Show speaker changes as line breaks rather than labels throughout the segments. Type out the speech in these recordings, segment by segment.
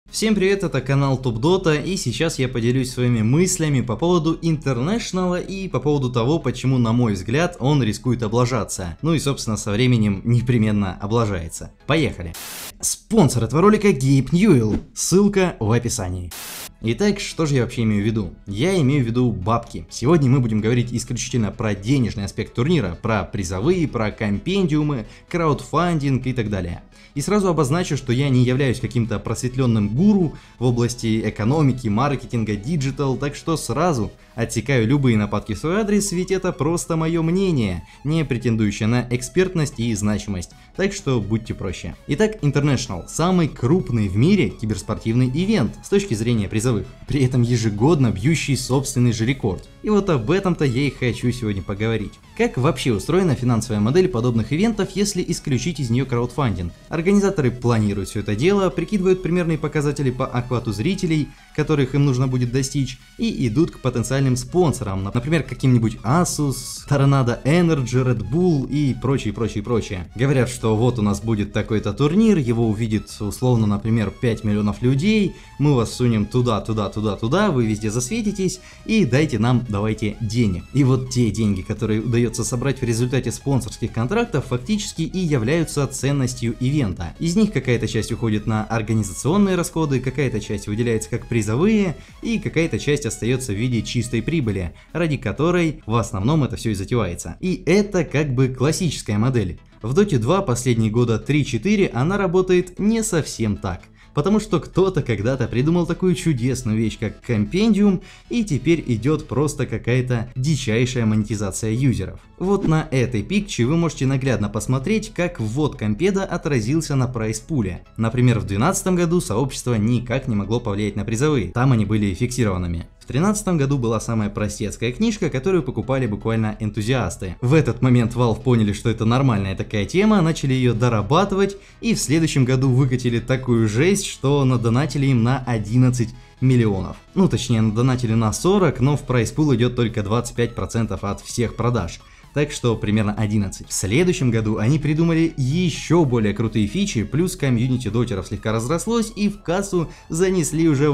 Всем привет, это канал Топ Дота, и сейчас я поделюсь своими мыслями по поводу Интернешнала и по поводу того, почему, на мой взгляд, он рискует облажаться. Ну и, собственно, со временем непременно облажается. Поехали! Спонсор этого ролика Гейб Ньюэлл, ссылка в описании. Итак, что же я вообще имею в виду? Я имею в виду бабки. Сегодня мы будем говорить исключительно про денежный аспект турнира, про призовые, про компендиумы, краудфандинг и так далее. И сразу обозначу, что я не являюсь каким-то просветленным гуру в области экономики, маркетинга, диджитал, так что сразу отсекаю любые нападки в свой адрес, ведь это просто мое мнение, не претендующее на экспертность и значимость, так что будьте проще. Итак, International – самый крупный в мире киберспортивный ивент с точки зрения призовых, при этом ежегодно бьющий собственный же рекорд. И вот об этом-то я и хочу сегодня поговорить. Как вообще устроена финансовая модель подобных ивентов, если исключить из нее краудфандинг? Организаторы планируют все это дело, прикидывают примерные показатели по охвату зрителей, которых им нужно будет достичь, и идут к потенциальным спонсорам, например, каким-нибудь Asus, Tornado Energy, Red Bull и прочее. Говорят, что вот у нас будет такой-то турнир, его увидит условно, например, 5 миллионов людей, мы вас сунем туда, вы везде засветитесь, и давайте денег. И вот те деньги, которые удается собрать в результате спонсорских контрактов, фактически и являются ценностью ивента. Из них какая-то часть уходит на организационные расходы, какая-то часть выделяется как призовые, и какая-то часть остается в виде чистой прибыли, ради которой в основном это все и затевается. И это как бы классическая модель. В Dota 2 последние года 3-4 она работает не совсем так. Потому что кто-то когда-то придумал такую чудесную вещь, как компендиум, и теперь идет просто какая-то дичайшая монетизация юзеров. Вот на этой пикче вы можете наглядно посмотреть, как ввод компеда отразился на прайс-пуле. Например, в 2012 году сообщество никак не могло повлиять на призовые, там они были фиксированными. В 2013 году была самая простецкая книжка, которую покупали буквально энтузиасты. В этот момент Valve поняли, что это нормальная такая тема, начали ее дорабатывать, и в следующем году выкатили такую жесть, что надонатили им на 11 миллионов. Ну, точнее, надонатили на 40, но в прайс-пул идет только 25% от всех продаж. Так что примерно 11. В следующем году они придумали еще более крутые фичи, плюс комьюнити дотеров слегка разрослось, и в кассу занесли уже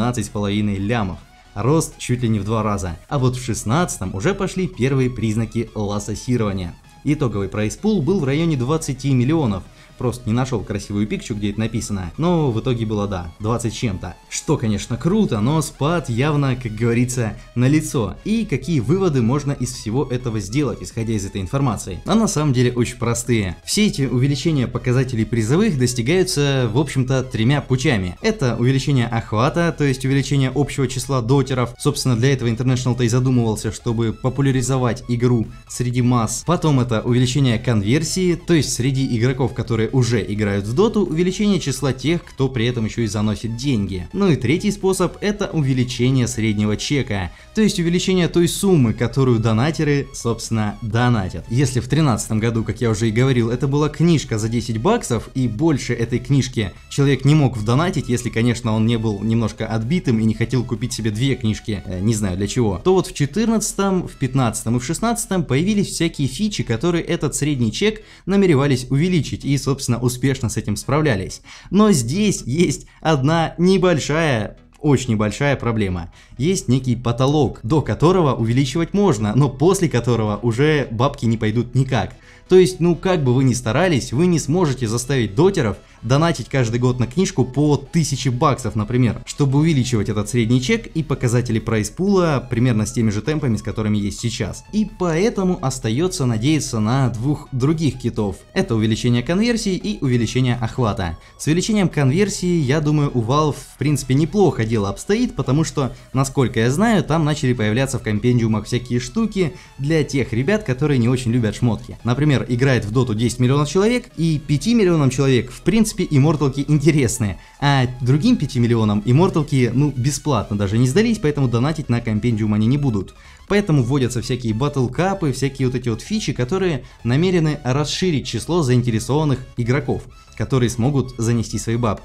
18,5 лямов. Рост чуть ли не в 2 раза. А вот в 16-м уже пошли первые признаки лассосирования. Итоговый прайс-пул был в районе 20 миллионов. Просто не нашел красивую пикчу, где это написано, но в итоге было, да, 20 чем-то. Что, конечно, круто, но спад явно, как говорится, налицо. И какие выводы можно из всего этого сделать, исходя из этой информации? А на самом деле очень простые. Все эти увеличения показателей призовых достигаются, в общем-то, 3 путями. Это увеличение охвата, то есть увеличение общего числа дотеров. Собственно, для этого International-то и задумывался, чтобы популяризовать игру среди масс. Потом это увеличение конверсии, то есть среди игроков, которые уже играют в доту, увеличение числа тех, кто при этом еще и заносит деньги. Ну и третий способ — это увеличение среднего чека, то есть увеличение той суммы, которую донатеры, собственно, донатят. Если в 2013 году, как я уже и говорил, это была книжка за 10 баксов, и больше этой книжки человек не мог вдонатить, если, конечно, он не был немножко отбитым и не хотел купить себе 2 книжки, не знаю для чего, то вот в 2014, в 2015 и в 2016 появились всякие фичи, которые этот средний чек намеревались увеличить, и, собственно, успешно с этим справлялись. Но здесь есть одна очень небольшая проблема. Есть некий потолок, до которого увеличивать можно, но после которого уже бабки не пойдут никак. То есть, ну как бы вы ни старались, вы не сможете заставить дотеров донатить каждый год на книжку по 1000 баксов, например, чтобы увеличивать этот средний чек и показатели прайс-пула примерно с теми же темпами, с которыми есть сейчас. И поэтому остается надеяться на 2 других китов. Это увеличение конверсии и увеличение охвата. С увеличением конверсии, я думаю, у Valve в принципе неплохо дело обстоит, потому что, насколько я знаю, там начали появляться в компендиумах всякие штуки для тех ребят, которые не очень любят шмотки. Например, играет в доту 10 миллионов человек, и 5 миллионам человек в принципе имморталки интересные, а другим 5 миллионам имморталки, ну, бесплатно даже не сдались, поэтому донатить на компендиум они не будут. Поэтому вводятся всякие батл-капы, всякие вот эти вот фичи, которые намерены расширить число заинтересованных игроков, которые смогут занести свои бабки.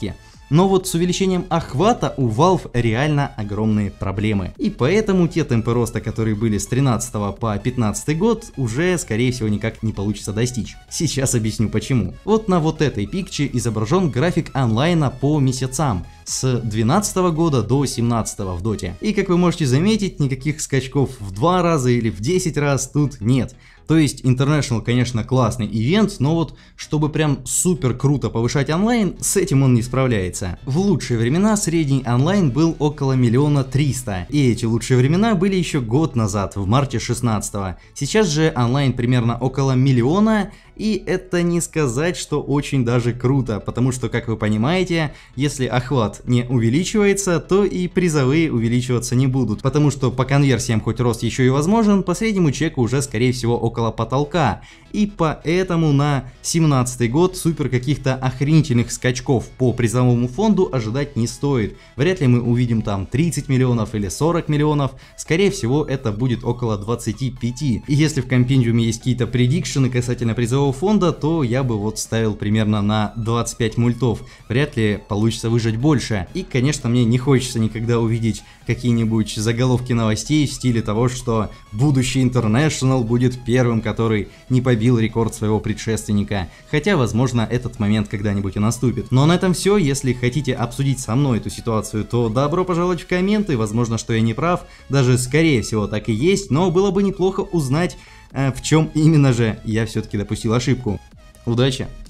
Но вот с увеличением охвата у Valve реально огромные проблемы. И поэтому те темпы роста, которые были с 13 по 15 год, уже скорее всего никак не получится достичь. Сейчас объясню почему. Вот на вот этой пикче изображен график онлайна по месяцам с 12 года до 17 в доте. И как вы можете заметить, никаких скачков в 2 раза или в 10 раз тут нет. То есть International, конечно, классный ивент, но вот чтобы прям супер круто повышать онлайн, с этим он не справляется. В лучшие времена средний онлайн был около 1 300 000, и эти лучшие времена были еще год назад, в марте 16 -го. Сейчас же онлайн примерно около 1 000 000, и это не сказать, что очень даже круто, потому что, как вы понимаете, если охват не увеличивается, то и призовые увеличиваться не будут, потому что по конверсиям хоть рост еще и возможен, по среднему чеку уже скорее всего около потолка, и поэтому на 17 год супер каких-то охренительных скачков по призовому фонду ожидать не стоит. Вряд ли мы увидим там 30 миллионов или 40 миллионов, скорее всего это будет около 25. И если в компендиуме есть какие-то предикшены касательно призового фонда, то я бы вот ставил примерно на 25 мультов, вряд ли получится выжать больше. И конечно мне не хочется никогда увидеть какие-нибудь заголовки новостей в стиле того, что будущий International будет первым, который не побил рекорд своего предшественника, хотя возможно этот момент когда-нибудь и наступит. Но на этом все. Если хотите обсудить со мной эту ситуацию, то добро пожаловать в комменты, возможно, что я не прав, даже скорее всего так и есть, но было бы неплохо узнать, в чем именно же я все-таки допустил ошибку. Удачи!